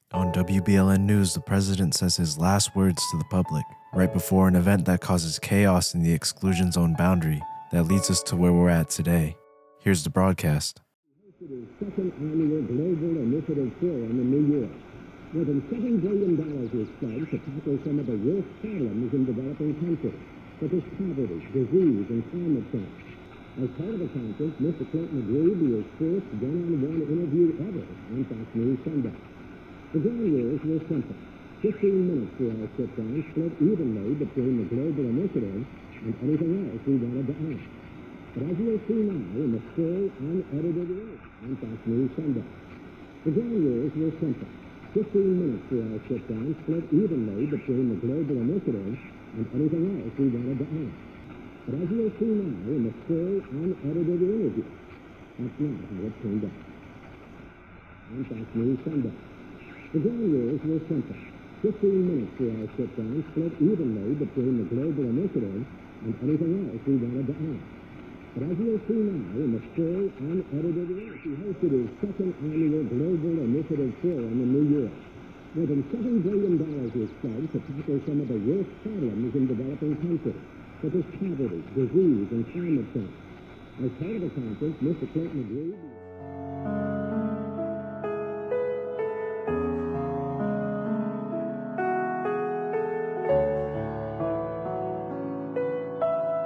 On WBLN News, the president says his last words to the public, right before an event that causes chaos in the exclusion zone boundary that leads us to where we're at today. Here's the broadcast. Second annual Global Initiative Forum in New York. More than $7 billion was pledged to tackle some of the worst problems in developing countries, such as poverty, disease, and climate change. As part of the conference, Mr. Clinton agreed to his first one-on-one interview ever on Fox News Sunday. The ground rules were simple. 15 minutes for our sit-down, split evenly between the global initiative and anything else we wanted to add. But as you'll see now in the full, unedited release on Fox News Sunday, the ground rules were simple. 15 minutes for our sit-down, split evenly between the global initiative and anything else we wanted to add. But as you'll see now in the full, unedited interview, that's not how it turned out. On Fox News Sunday, the ground rules were simple. 15 minutes for our sit-down, split evenly between the global initiative and anything else we wanted to add. But as you'll see now in the full, unedited release, he hosted his second annual Global Initiative Forum in New York. More than $7 billion was pledged to tackle some of the worst problems in developing countries, such as poverty, disease, and climate change. As part of the conference, Mr. Clinton agreed